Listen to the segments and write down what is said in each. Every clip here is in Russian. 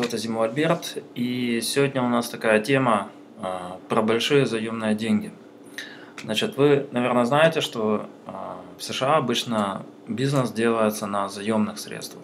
зовут Азимов Альберт, и сегодня у нас такая тема про большие заемные деньги. Значит, вы, наверное, знаете, что в США обычно бизнес делается на заемных средствах.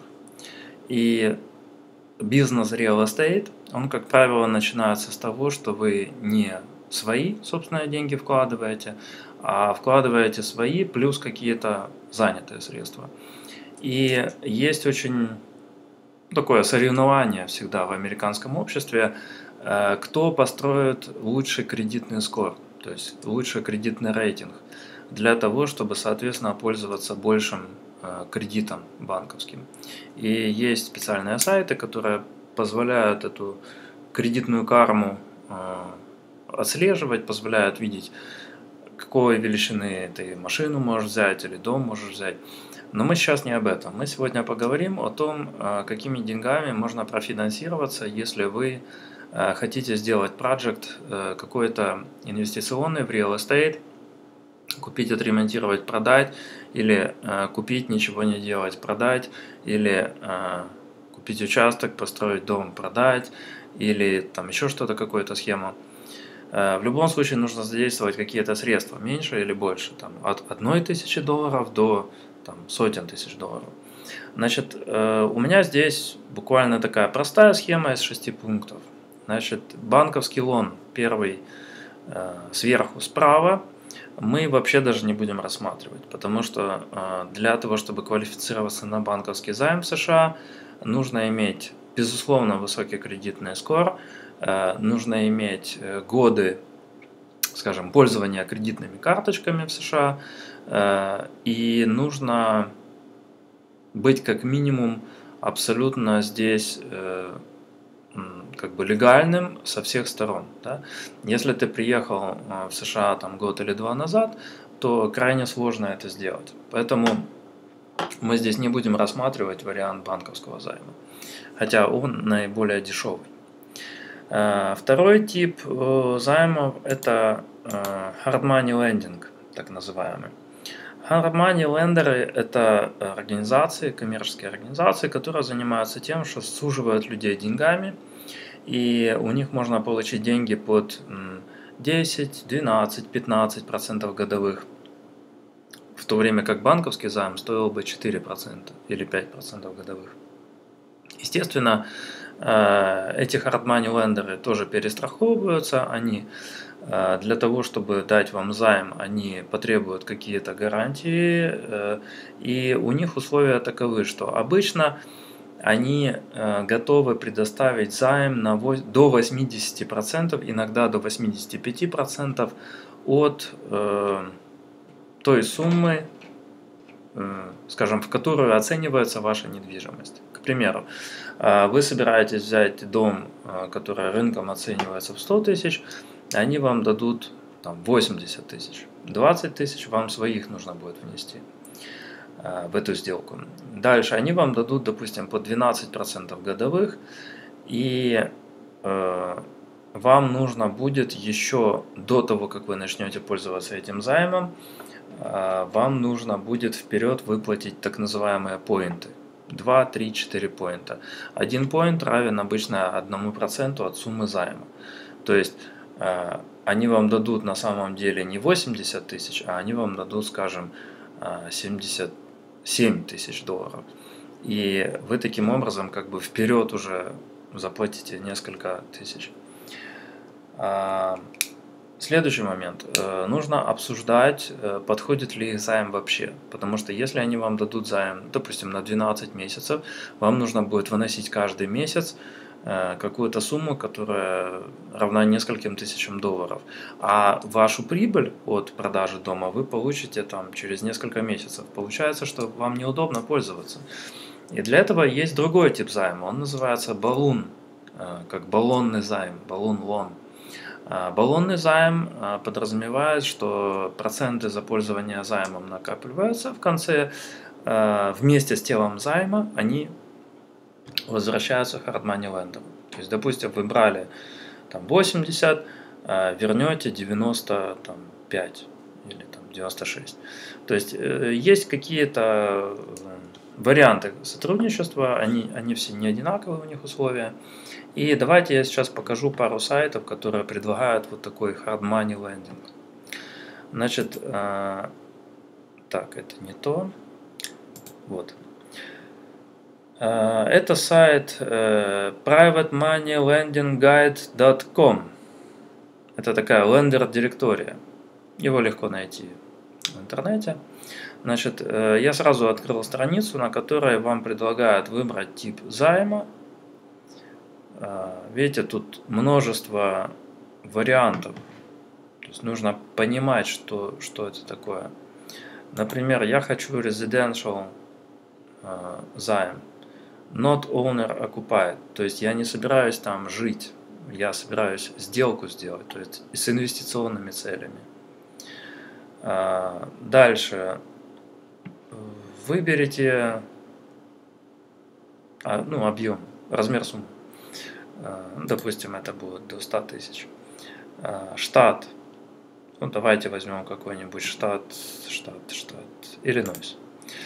И бизнес real estate, он, как правило, начинается с того, что вы не свои собственные деньги вкладываете, а вкладываете свои плюс какие-то занятые средства. И есть очень такое соревнование всегда в американском обществе, кто построит лучший кредитный скор, то есть лучший кредитный рейтинг, для того, чтобы, соответственно, пользоваться большим кредитом банковским. И есть специальные сайты, которые позволяют эту кредитную карму отслеживать, позволяют видеть, какой величины ты машину можешь взять или дом можешь взять. Но мы сейчас не об этом. Мы сегодня поговорим о том, какими деньгами можно профинансироваться, если вы хотите сделать проект какой-то инвестиционный в real estate, купить, отремонтировать, продать, или купить, ничего не делать, продать, или купить участок, построить дом, продать, или там еще что-то, какую-то схему. В любом случае нужно задействовать какие-то средства, меньше или больше, там, от $1000 до сотен тысяч долларов. Значит, у меня здесь буквально такая простая схема из 6 пунктов. Значит, банковский лон, первый сверху справа, мы вообще даже не будем рассматривать, потому что для того, чтобы квалифицироваться на банковский займ в США, нужно иметь, безусловно, высокий кредитный скор, нужно иметь годы, скажем, пользования кредитными карточками в США, и нужно быть как минимум абсолютно здесь как бы легальным со всех сторон. Да? Если ты приехал в США там, год или два назад, то крайне сложно это сделать. Поэтому мы здесь не будем рассматривать вариант банковского займа, хотя он наиболее дешевый. Второй тип займов – это hard money lending, так называемый. Hard money лендеры – это организации, коммерческие организации, которые занимаются тем, что суживают людей деньгами, и у них можно получить деньги под 10, 12, 15% годовых, в то время как банковский займ стоил бы 4% или 5% годовых. Естественно, эти hard money лендеры тоже перестраховываются, они для того, чтобы дать вам займ, они потребуют какие-то гарантии, и у них условия таковы, что обычно они готовы предоставить займ до 80%, иногда до 85% от той суммы, скажем, в которую оценивается ваша недвижимость. К примеру, вы собираетесь взять дом, который рынком оценивается в 100 тысяч, они вам дадут там, 80 тысяч. 20 тысяч вам своих нужно будет внести в эту сделку. Дальше они вам дадут, допустим, по 12% годовых, и вам нужно будет еще до того, как вы начнете пользоваться этим займом, вам нужно будет вперед выплатить так называемые поинты. 2, 3, 4 поинта. 1 поинт равен обычно 1% от суммы займа. То есть они вам дадут на самом деле не 80 тысяч, а они вам дадут, скажем, 77 тысяч долларов. И вы таким образом как бы вперед уже заплатите несколько тысяч. Следующий момент. Нужно обсуждать, подходит ли их займ вообще. Потому что если они вам дадут займ, допустим, на 12 месяцев, вам нужно будет выносить каждый месяц какую-то сумму, которая равна нескольким тысячам долларов. А вашу прибыль от продажи дома вы получите там, через несколько месяцев. Получается, что вам неудобно пользоваться. И для этого есть другой тип займа. Он называется баллон, как баллонный займ, баллон-лон. Баллонный займ подразумевает, что проценты за пользование займом накапливаются в конце, вместе с телом займа они возвращаются hard money лендеру. То есть, допустим, вы брали там, 80, вернете 95 или там, 96. То есть есть какие-то варианты сотрудничества, они все не одинаковые, у них условия. И давайте я сейчас покажу пару сайтов, которые предлагают вот такой hard money lending. Значит, так, это не то. Вот. Это сайт privatemoneylendingguide.com. Это такая лендер-директория. Его легко найти в интернете. Значит, я сразу открыл страницу, на которой вам предлагают выбрать тип займа. Видите, тут множество вариантов. То есть нужно понимать, что это такое. Например, я хочу residential займ. Not owner occupied. То есть я не собираюсь там жить. Я собираюсь сделку сделать, то есть с инвестиционными целями. Дальше выберите объем, размер суммы. Допустим, это будет до 100 тысяч. Штат. Ну, давайте возьмем какой-нибудь штат Иллинойс.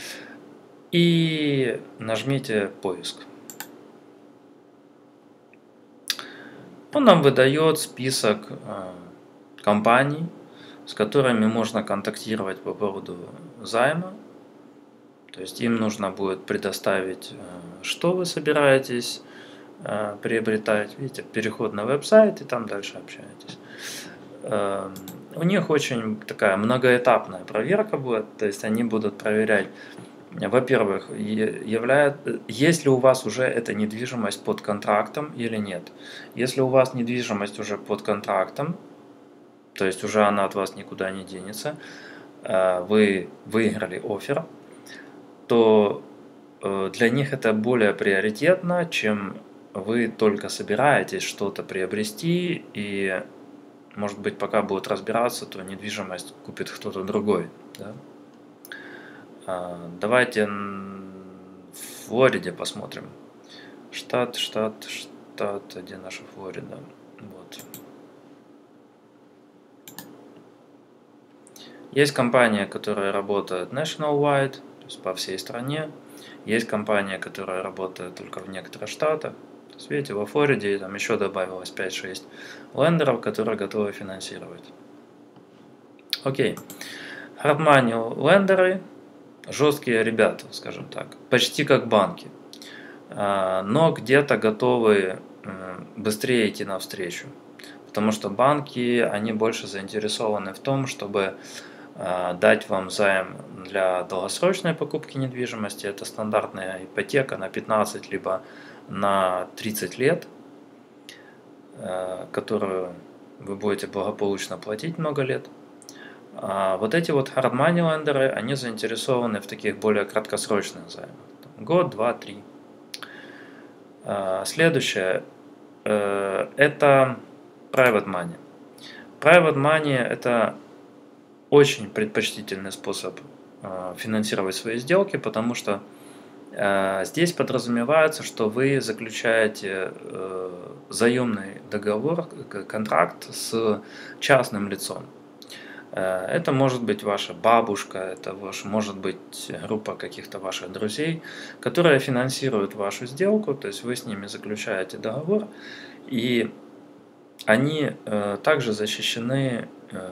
И нажмите поиск. Он нам выдает список компаний, с которыми можно контактировать по поводу займа. То есть им нужно будет предоставить, что вы собираетесь приобретать. Видите, переход на веб-сайт, и там дальше общаетесь. У них очень такая многоэтапная проверка будет. То есть они будут проверять, во-первых, есть ли у вас уже эта недвижимость под контрактом или нет. Если у вас недвижимость уже под контрактом, то есть уже она от вас никуда не денется, вы выиграли оффер, то для них это более приоритетно, чем вы только собираетесь что-то приобрести, и, может быть, пока будут разбираться, то недвижимость купит кто-то другой. Да? Давайте в Флориде посмотрим. Штат, где наша Флорида? Вот. Есть компания, которая работает nationwide, то есть по всей стране. Есть компания, которая работает только в некоторых штатах. То есть, видите, во Флориде там еще добавилось 5-6 лендеров, которые готовы финансировать. Окей. Hard money лендеры. Жесткие ребята, скажем так, почти как банки, но где-то готовы быстрее идти навстречу, потому что банки, они больше заинтересованы в том, чтобы дать вам займ для долгосрочной покупки недвижимости. Это стандартная ипотека на 15 либо на 30 лет, которую вы будете благополучно платить много лет. А вот эти вот hard money лендеры, они заинтересованы в таких более краткосрочных займах. Год, два, три. Следующее – это private money. Private money – это очень предпочтительный способ финансировать свои сделки, потому что здесь подразумевается, что вы заключаете заемный договор, контракт с частным лицом. Это может быть ваша бабушка, это может быть группа каких-то ваших друзей, которые финансируют вашу сделку, то есть вы с ними заключаете договор, и они также защищены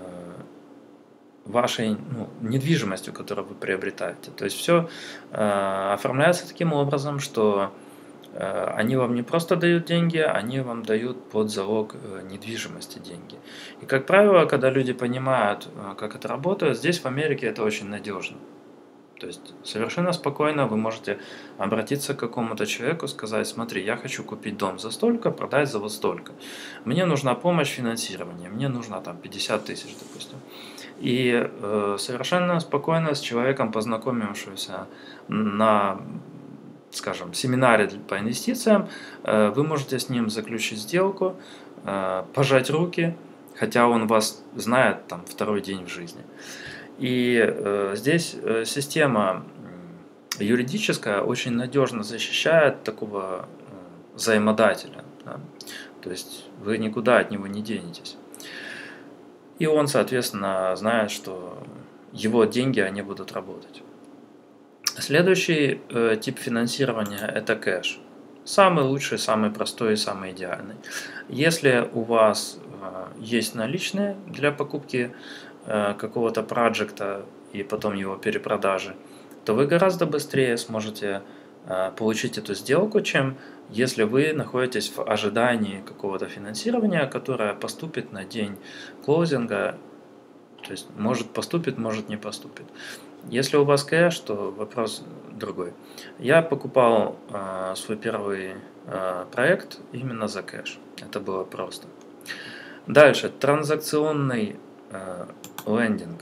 вашей недвижимостью, которую вы приобретаете. То есть все оформляется таким образом, что они вам не просто дают деньги, они вам дают под залог недвижимости деньги. И, как правило, когда люди понимают, как это работает, здесь в Америке это очень надежно. То есть совершенно спокойно вы можете обратиться к какому-то человеку, сказать: смотри, я хочу купить дом за столько, продать за вот столько. Мне нужна помощь в финансировании, мне нужно там 50 тысяч, допустим. И совершенно спокойно с человеком, познакомившимся на, скажем, семинаре по инвестициям, вы можете с ним заключить сделку, пожать руки, хотя он вас знает там второй день в жизни. И здесь система юридическая очень надежно защищает такого взаимодателя. Да? То есть вы никуда от него не денетесь. И он, соответственно, знает, что его деньги, они будут работать. Следующий тип финансирования – это кэш. Самый лучший, самый простой и самый идеальный. Если у вас есть наличные для покупки какого-то проекта и потом его перепродажи, то вы гораздо быстрее сможете получить эту сделку, чем если вы находитесь в ожидании какого-то финансирования, которое поступит на день клоузинга, то есть может поступит, может не поступит. Если у вас кэш, то вопрос другой. Я покупал свой первый проект именно за кэш. Это было просто. Дальше, транзакционный лендинг.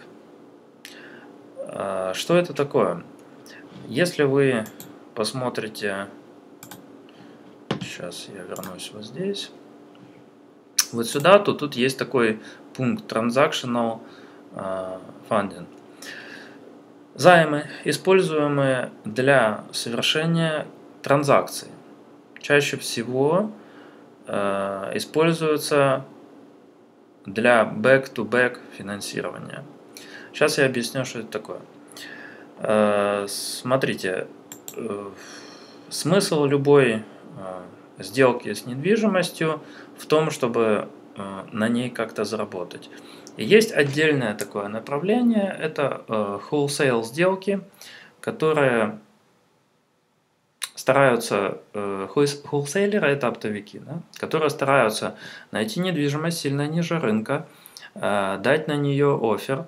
Что это такое? Если вы посмотрите, сейчас я вернусь вот здесь, вот сюда, то тут есть такой пункт Transactional Funding. Займы, используемые для совершения транзакций, чаще всего используются для back-to-back финансирования. Сейчас я объясню, что это такое. Смотрите, смысл любой сделки с недвижимостью в том, чтобы на ней как-то заработать. И есть отдельное такое направление, это wholesale сделки, которые стараются, wholesalеры это оптовики, да, которые стараются найти недвижимость сильно ниже рынка, дать на нее оффер,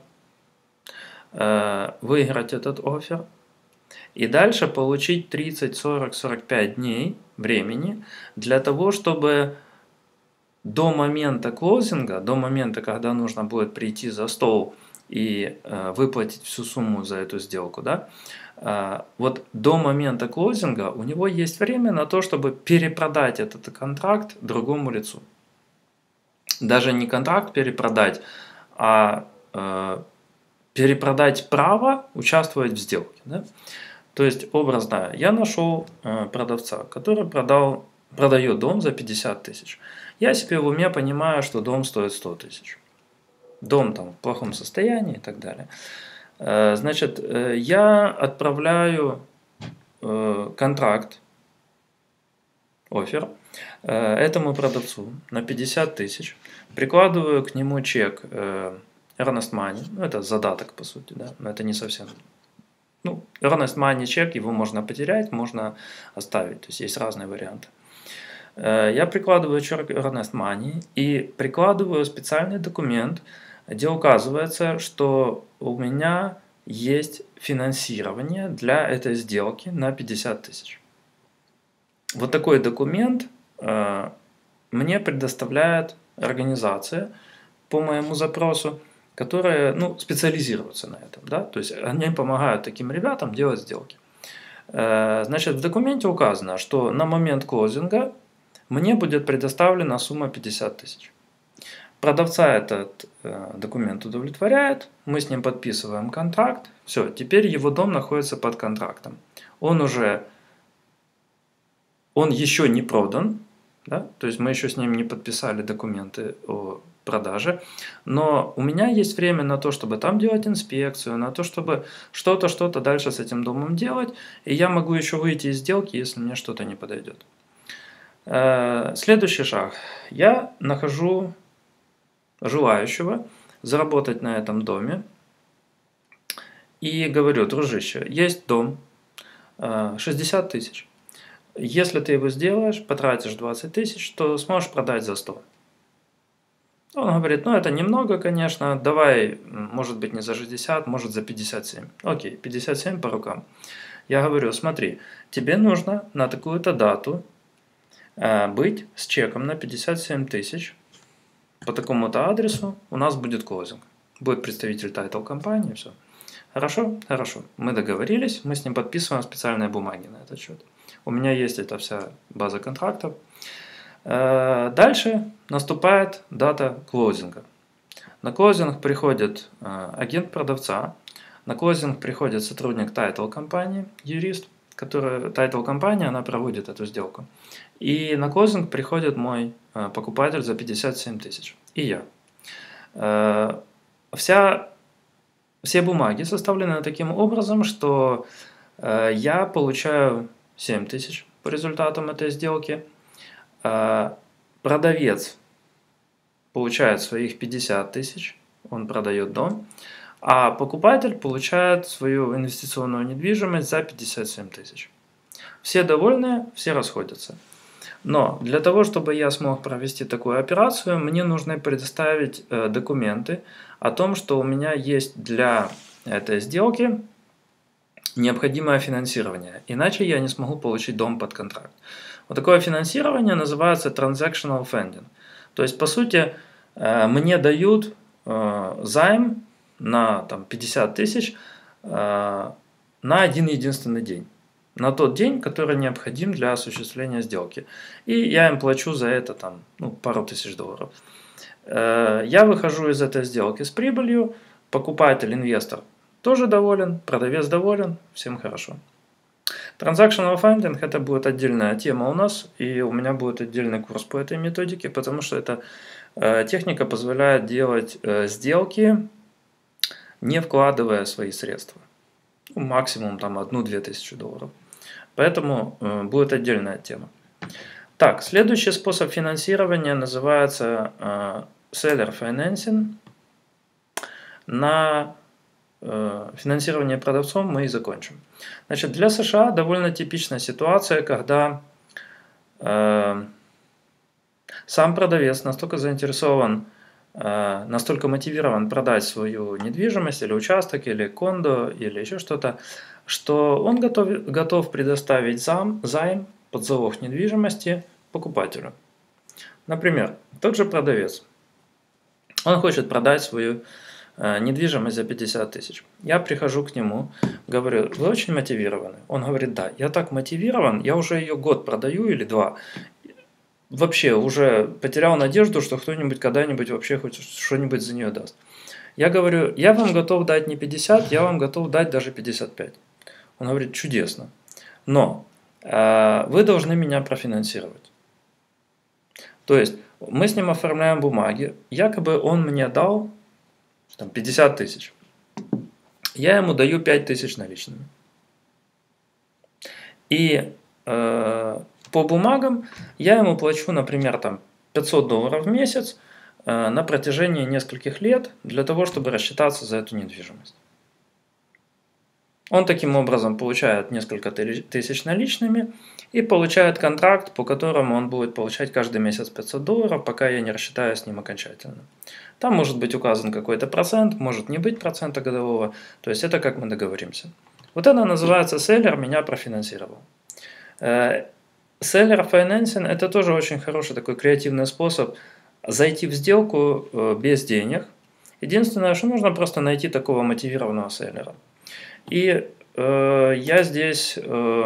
выиграть этот оффер и дальше получить 30, 40, 45 дней времени для того, чтобы до момента клоузинга, до момента, когда нужно будет прийти за стол и выплатить всю сумму за эту сделку, да, вот до момента клоузинга у него есть время на то, чтобы перепродать этот контракт другому лицу. Даже не контракт перепродать, а перепродать право участвовать в сделке. Да? То есть, образно, я нашел продавца, который продает дом за 50 тысяч. Я себе в уме понимаю, что дом стоит 100 тысяч. Дом там в плохом состоянии и так далее. Значит, я отправляю контракт, оффер, этому продавцу на 50 тысяч, прикладываю к нему чек Earnest Money, ну это задаток по сути, да, но это не совсем. Ну, Earnest Money чек, его можно потерять, можно оставить, то есть есть разные варианты. Я прикладываю чек Earnest Money и прикладываю специальный документ, где указывается, что у меня есть финансирование для этой сделки на 50 тысяч. Вот такой документ мне предоставляет организация по моему запросу, которые специализируются на этом. Да? То есть они помогают таким ребятам делать сделки. Значит, в документе указано, что на момент клозинга мне будет предоставлена сумма 50 тысяч. Продавца этот документ удовлетворяет, мы с ним подписываем контракт, все, теперь его дом находится под контрактом. Он еще не продан, да? То есть мы еще с ним не подписали документы о продаже, но у меня есть время на то, чтобы там делать инспекцию, на то, чтобы что-то дальше с этим домом делать, и я могу еще выйти из сделки, если мне что-то не подойдет. Следующий шаг. Я нахожу желающего заработать на этом доме и говорю: дружище, есть дом, 60 тысяч. Если ты его сделаешь, потратишь 20 тысяч, то сможешь продать за 100. Он говорит: ну это немного, конечно, давай, может быть не за 60, может за 57. Окей, 57 по рукам. Я говорю: смотри, тебе нужно на такую-то дату быть с чеком на 57 тысяч по такому-то адресу, у нас будет клозинг. Будет представитель тайтл компании, все. Хорошо? Хорошо. Мы договорились, мы с ним подписываем специальные бумаги на этот счет. У меня есть эта вся база контрактов. Дальше наступает дата клозинга. На клозинг приходит агент продавца, на клозинг приходит сотрудник тайтл компании, юрист, который тайтл компания, она проводит эту сделку. И на клозинг приходит мой покупатель за 57 тысяч. И я. Вся все бумаги составлены таким образом, что я получаю 7 тысяч по результатам этой сделки, продавец получает своих 50 тысяч, он продает дом, а покупатель получает свою инвестиционную недвижимость за 57 тысяч. Все довольны, все расходятся. Но для того, чтобы я смог провести такую операцию, мне нужно предоставить документы о том, что у меня есть для этой сделки необходимое финансирование. Иначе я не смогу получить дом под контракт. Вот такое финансирование называется transactional funding. То есть, по сути, мне дают займ на 50 тысяч на один единственный день. На тот день, который необходим для осуществления сделки. И я им плачу за это пару тысяч долларов. Я выхожу из этой сделки с прибылью, покупатель, инвестор тоже доволен, продавец доволен, всем хорошо. Transactional funding — это будет отдельная тема у нас, и у меня будет отдельный курс по этой методике, потому что эта техника позволяет делать сделки, не вкладывая свои средства. Максимум 1-2 тысячи долларов. Поэтому будет отдельная тема. Так, следующий способ финансирования называется seller financing. На финансирование продавцом мы и закончим. Значит, для США довольно типичная ситуация, когда сам продавец настолько заинтересован, настолько мотивирован продать свою недвижимость или участок, или кондо, или еще что-то, что он готов предоставить займ под залог недвижимости покупателю. Например, тот же продавец. Он хочет продать свою недвижимость за 50 тысяч. Я прихожу к нему, говорю: вы очень мотивированы? Он говорит: да, я так мотивирован, я уже ее год продаю или 2. Вообще уже потерял надежду, что кто-нибудь когда-нибудь вообще хоть что-нибудь за нее даст. Я говорю: я вам готов дать не 50, я вам готов дать даже 55. Он говорит: чудесно, но вы должны меня профинансировать. То есть мы с ним оформляем бумаги, якобы он мне дал 50 тысяч. Я ему даю 5 тысяч наличными. И по бумагам я ему плачу, например, $500 в месяц на протяжении нескольких лет для того, чтобы рассчитаться за эту недвижимость. Он таким образом получает несколько тысяч наличными и получает контракт, по которому он будет получать каждый месяц $500, пока я не рассчитаю с ним окончательно. Там может быть указан какой-то процент, может не быть процента годового, то есть это как мы договоримся. Вот это называется селлер меня профинансировал. Seller financing — это тоже очень хороший такой креативный способ зайти в сделку без денег. Единственное, что нужно просто найти такого мотивированного селлера. И я здесь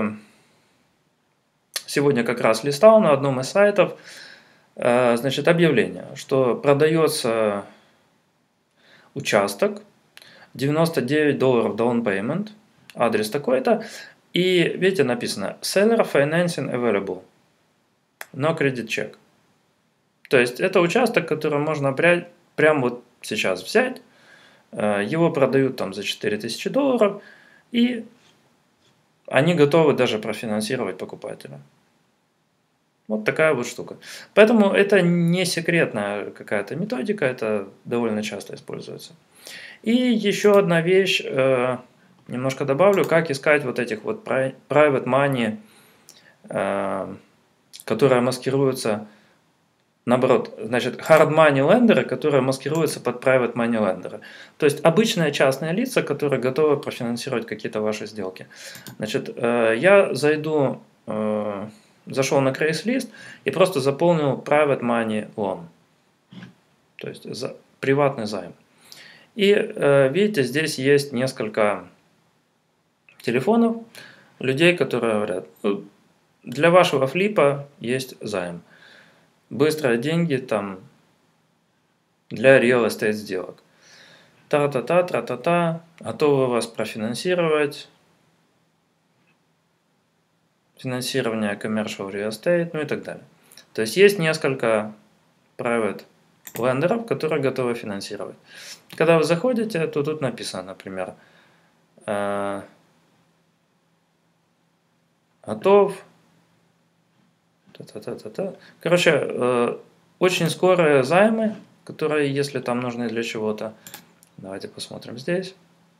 сегодня как раз листал на одном из сайтов объявление, что продается участок, $99 down payment, адрес такой-то, и видите, написано Seller financing available, no credit check. То есть это участок, который можно прямо вот сейчас взять, его продают за $4000, и они готовы даже профинансировать покупателя. Вот такая вот штука. Поэтому это не секретная какая-то методика, это довольно часто используется. И еще одна вещь, немножко добавлю, как искать вот этих вот private money, которые маскируются, наоборот, hard money лендеры, которые маскируются под private money лендеры. То есть обычные частные лица, которые готовы профинансировать какие-то ваши сделки. Я зашел на Craigslist и просто заполнил private money loan, то есть приватный займ. И видите, здесь есть несколько телефонов людей, которые говорят: для вашего флипа есть займ. Быстрые деньги для real estate сделок. Та-та-та, тра-та-та, готовы вас профинансировать. Финансирование commercial real estate, и так далее. То есть есть несколько private лендеров, которые готовы финансировать. Когда вы заходите, то тут написано, например, готов. Короче, очень скорые займы, которые, если там нужны для чего-то, давайте посмотрим здесь.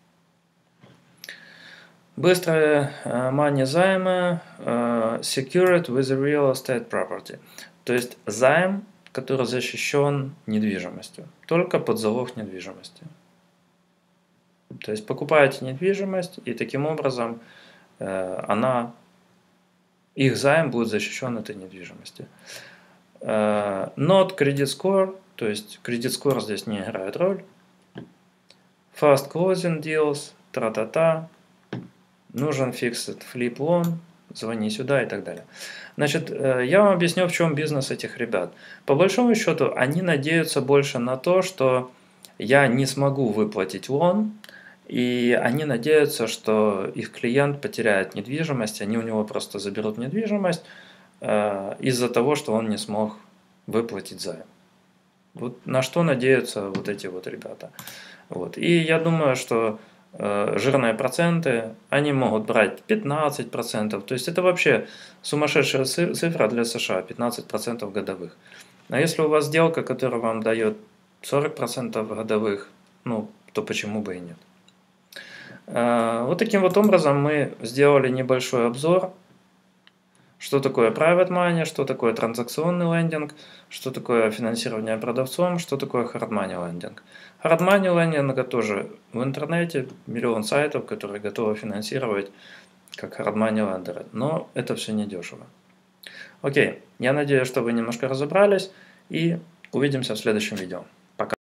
Быстрые money займы secured with real estate property. То есть займ, который защищен недвижимостью, только под залог недвижимости. То есть покупаете недвижимость, и таким образом их займ будет защищен этой недвижимости. Not credit score, то есть кредит score здесь не играет роль. Fast closing deals, тра-та-та. Нужен fixed flip loan, звони сюда и так далее. Значит, я вам объясню, в чем бизнес этих ребят. По большому счету, они надеются больше на то, что я не смогу выплатить лон, и они надеются, что их клиент потеряет недвижимость, они у него просто заберут недвижимость из-за того, что он не смог выплатить займ. Вот на что надеются вот эти вот ребята. Вот. И я думаю, что жирные проценты, они могут брать 15%, то есть это вообще сумасшедшая цифра для США, 15% годовых. А если у вас сделка, которая вам дает 40% годовых, ну, то почему бы и нет. Вот таким вот образом мы сделали небольшой обзор, что такое private money, что такое транзакционный лендинг, что такое финансирование продавцом, что такое hard money лендинг. Hard money лендинг тоже в интернете миллион сайтов, которые готовы финансировать как hard money лендеры, но это все недешево. Окей, я надеюсь, что вы немножко разобрались, и увидимся в следующем видео.